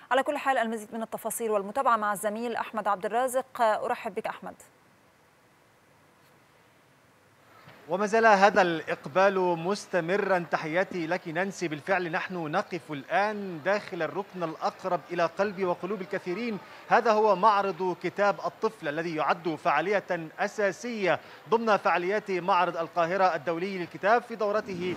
على كل حال المزيد من التفاصيل والمتابعة مع الزميل أحمد عبد الرازق. أرحب بك أحمد. وما زال هذا الإقبال مستمرا. تحياتي لك نانسي. بالفعل نحن نقف الآن داخل الركن الأقرب إلى قلب وقلوب الكثيرين. هذا هو معرض كتاب الطفل الذي يعد فعالية أساسية ضمن فعاليات معرض القاهرة الدولي للكتاب في دورته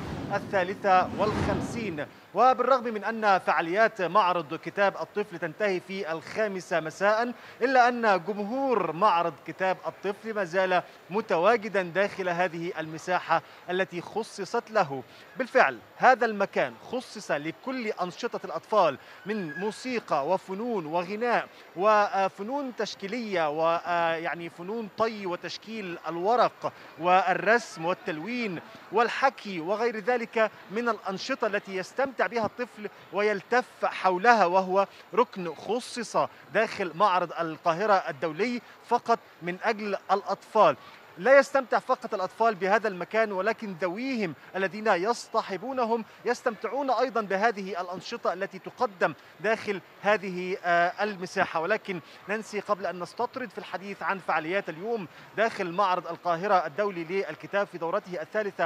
53. وبالرغم من أن فعاليات معرض كتاب الطفل تنتهي في 5 مساء، إلا أن جمهور معرض كتاب الطفل ما زال متواجدا داخل هذه المساحة التي خصصت له. بالفعل هذا المكان خصص لكل أنشطة الأطفال من موسيقى وفنون وغناء وفنون تشكيلية ويعني فنون طي وتشكيل الورق والرسم والتلوين والحكي وغير ذلك من الأنشطة التي يستمتع بها الطفل ويلتف حولها، وهو ركن خصص داخل معرض القاهرة الدولي فقط من أجل الأطفال. لا يستمتع فقط الأطفال بهذا المكان، ولكن ذويهم الذين يصطحبونهم يستمتعون أيضا بهذه الأنشطة التي تقدم داخل هذه المساحة. ولكن ننسي قبل أن نستطرد في الحديث عن فعاليات اليوم داخل معرض القاهرة الدولي للكتاب في دورته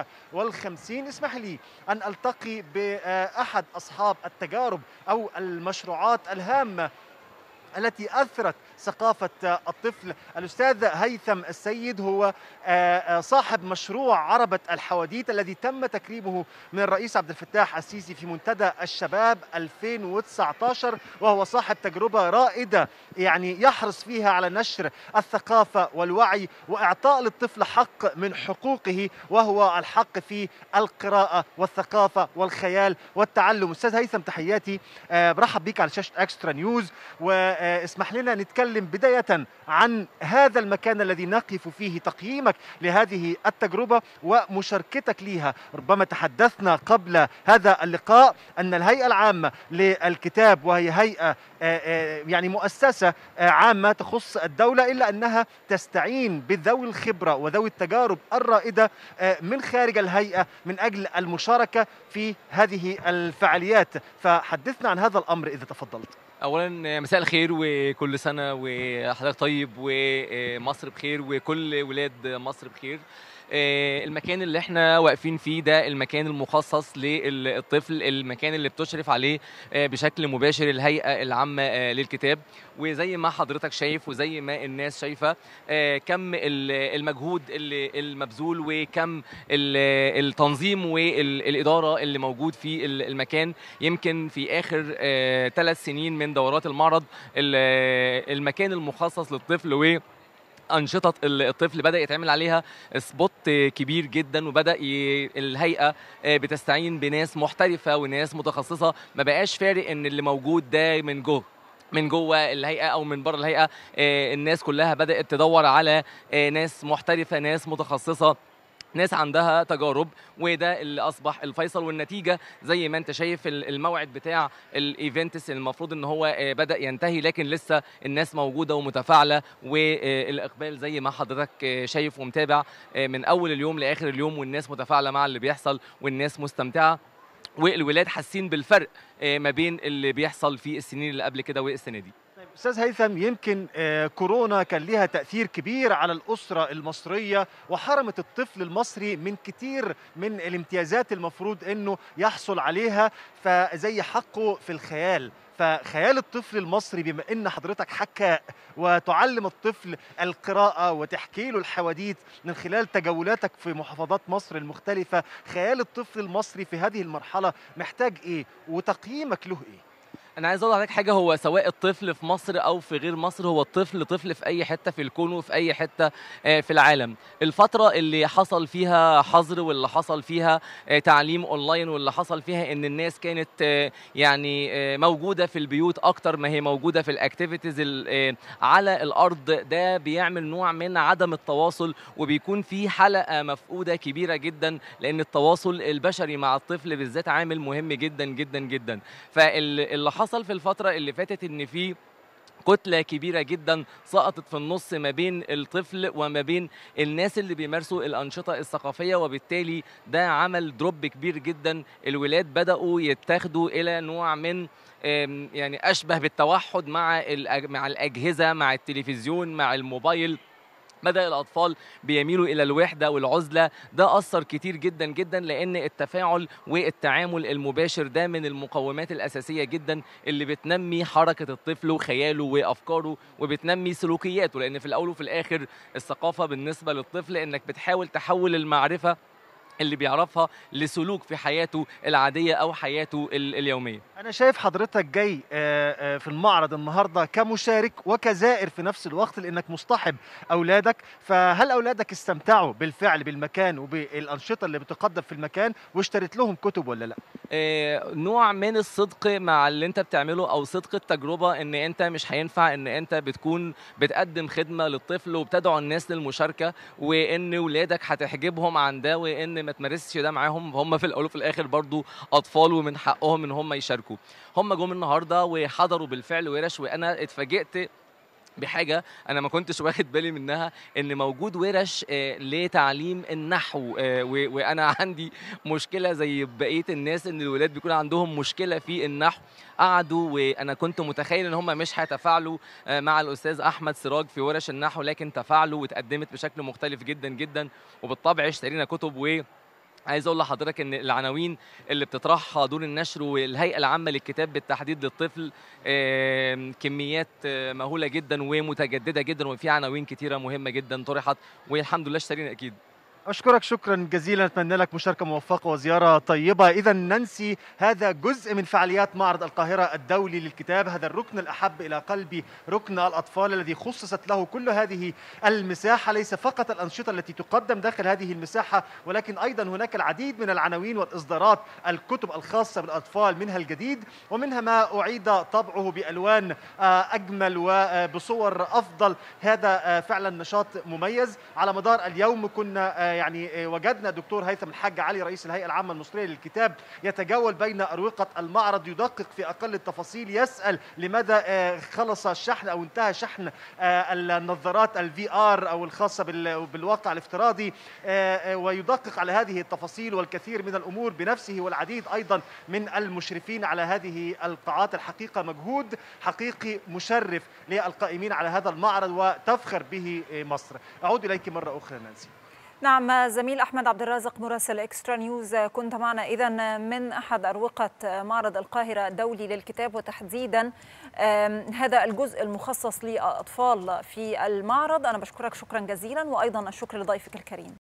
53، اسمح لي أن ألتقي بأحد أصحاب التجارب أو المشروعات الهامة التي أثرت ثقافة الطفل. الأستاذ هيثم السيد هو صاحب مشروع عربة الحواديت الذي تم تكريمه من الرئيس عبد الفتاح السيسي في منتدى الشباب 2019، وهو صاحب تجربة رائدة يعني يحرص فيها على نشر الثقافة والوعي وإعطاء للطفل حق من حقوقه، وهو الحق في القراءة والثقافة والخيال والتعلم. أستاذ هيثم تحياتي، برحب بك على شاشة اكسترا نيوز، واسمح لنا نتكلم بداية عن هذا المكان الذي نقف فيه، تقييمك لهذه التجربة ومشاركتك لها. ربما تحدثنا قبل هذا اللقاء أن الهيئة العامة للكتاب وهي هيئة يعني مؤسسة عامة تخص الدولة، إلا أنها تستعين بذوي الخبرة وذوي التجارب الرائدة من خارج الهيئة من أجل المشاركة في هذه الفعاليات. فحدثنا عن هذا الأمر إذا تفضلت. اولا مساء الخير وكل سنه وحضرتك طيب ومصر بخير وكل ولاد مصر بخير. المكان اللي احنا واقفين فيه ده المكان المخصص للطفل، المكان اللي بتشرف عليه بشكل مباشر الهيئة العامة للكتاب. وزي ما حضرتك شايف وزي ما الناس شايفة كم المجهود المبذول وكم التنظيم والإدارة اللي موجود في المكان. يمكن في آخر 3 سنين من دورات المعرض المكان المخصص للطفل أنشطة الطفل بدأ يتعمل عليها سبوت كبير جدا، وبدأ الهيئة بتستعين بناس محترفة وناس متخصصة. ما بقاش فارق ان اللي موجود ده من جوه الهيئة أو من بره الهيئة، الناس كلها بدأت تدور على ناس محترفة، ناس متخصصة، ناس عندها تجارب، وده اللي اصبح الفيصل. والنتيجه زي ما انت شايف الموعد بتاع الايفنتس المفروض ان هو بدا ينتهي، لكن لسه الناس موجوده ومتفاعله، والاقبال زي ما حضرتك شايف ومتابع من اول اليوم لاخر اليوم، والناس متفاعله مع اللي بيحصل والناس مستمتعه، والولاد حاسين بالفرق ما بين اللي بيحصل في السنين اللي قبل كده والسنه دي. أستاذ هيثم، يمكن كورونا كان لها تأثير كبير على الأسرة المصرية وحرمت الطفل المصري من كتير من الامتيازات المفروض أنه يحصل عليها، فزي حقه في الخيال. فخيال الطفل المصري، بما أن حضرتك حكاء وتعلم الطفل القراءة وتحكي له الحواديت من خلال تجولاتك في محافظات مصر المختلفة، خيال الطفل المصري في هذه المرحلة محتاج إيه وتقييمك له إيه؟ أنا عايز أقول لحضرتك حاجة، هو سواء الطفل في مصر أو في غير مصر، هو الطفل طفل في أي حتة في الكون وفي أي حتة في العالم. الفترة اللي حصل فيها حظر واللي حصل فيها تعليم أونلاين واللي حصل فيها إن الناس كانت يعني موجودة في البيوت أكتر ما هي موجودة في الأكتيفيتيز على الأرض، ده بيعمل نوع من عدم التواصل، وبيكون في حلقة مفقودة كبيرة جدا، لأن التواصل البشري مع الطفل بالذات عامل مهم جدا جدا جدا. فاللي حصل في الفترة اللي فاتت إن في كتلة كبيرة جدا سقطت في النص ما بين الطفل وما بين الناس اللي بيمارسوا الأنشطة الثقافية، وبالتالي ده عمل دروب كبير جدا. الولاد بدأوا يتاخدوا إلى نوع من يعني أشبه بالتوحد مع الأجهزة، مع التلفزيون، مع الموبايل. بدأ الأطفال بيميلوا إلى الوحدة والعزلة. ده أثر كتير جدا جدا، لأن التفاعل والتعامل المباشر ده من المقومات الأساسية جدا اللي بتنمي حركة الطفل وخياله وأفكاره وبتنمي سلوكياته، لأن في الأول وفي الآخر الثقافة بالنسبة للطفل إنك بتحاول تحول المعرفة اللي بيعرفها لسلوك في حياته العادية أو حياته اليومية. أنا شايف حضرتك جاي في المعرض النهاردة كمشارك وكزائر في نفس الوقت، لأنك مصطحب أولادك، فهل أولادك استمتعوا بالفعل بالمكان وبالأنشطة اللي بتقدم في المكان واشتريت لهم كتب ولا لا؟ نوع من الصدق مع اللي انت بتعمله، او صدق التجربه، ان انت مش هينفع ان انت بتكون بتقدم خدمه للطفل وبتدعو الناس للمشاركه، وان ولادك هتحجبهم عن ده وان ما تمارسش ده معاهم. هم في الاول وفي الاخر برضو اطفال ومن حقهم ان هم يشاركوا. هم جم النهارده وحضروا بالفعل ورش، وانا اتفاجئت بحاجة أنا ما كنتش واخد بالي منها، إن موجود ورش لتعليم النحو. وأنا عندي مشكلة زي بقية الناس، إن الولاد بيكون عندهم مشكلة في النحو. قعدوا، وأنا كنت متخيل إن هم مش هيتفاعلوا مع الأستاذ أحمد سراج في ورش النحو، لكن تفاعلوا واتقدمت بشكل مختلف جدا جدا. وبالطبع اشترينا كتب. عايز اقول لحضرتك ان العناوين اللي بتطرحها دور النشر والهيئه العامه للكتاب بالتحديد للطفل كميات مهوله جدا ومتجدده جدا، وفي عناوين كتيره مهمه جدا طرحت، والحمد لله اشترينا اكيد. أشكرك شكرا جزيلا، أتمنى لك مشاركة موفقة وزيارة طيبة. إذا نانسي، هذا جزء من فعاليات معرض القاهرة الدولي للكتاب، هذا الركن الأحب إلى قلبي، ركن الأطفال الذي خصصت له كل هذه المساحة. ليس فقط الأنشطة التي تقدم داخل هذه المساحة، ولكن أيضا هناك العديد من العناوين والإصدارات، الكتب الخاصة بالأطفال، منها الجديد ومنها ما أعيد طبعه بألوان أجمل وبصور أفضل. هذا فعلا نشاط مميز. على مدار اليوم كنا يعني وجدنا دكتور هيثم الحاج علي رئيس الهيئة العامة المصرية للكتاب يتجول بين أروقة المعرض، يدقق في أقل التفاصيل، يسأل لماذا خلص الشحن أو انتهى شحن النظارات الVR أو الخاصة بالواقع الافتراضي، ويدقق على هذه التفاصيل والكثير من الأمور بنفسه، والعديد أيضا من المشرفين على هذه القاعات. الحقيقة مجهود حقيقي مشرف للقائمين على هذا المعرض وتفخر به مصر. أعود إليك مرة أخرى نانسي. نعم، زميل أحمد عبد الرازق مراسل إكسترا نيوز، كنت معنا إذن من أحد أروقة معرض القاهرة الدولي للكتاب، وتحديدا هذا الجزء المخصص للأطفال في المعرض. أنا بشكرك شكرا جزيلا، وأيضا الشكر لضيفك الكريم.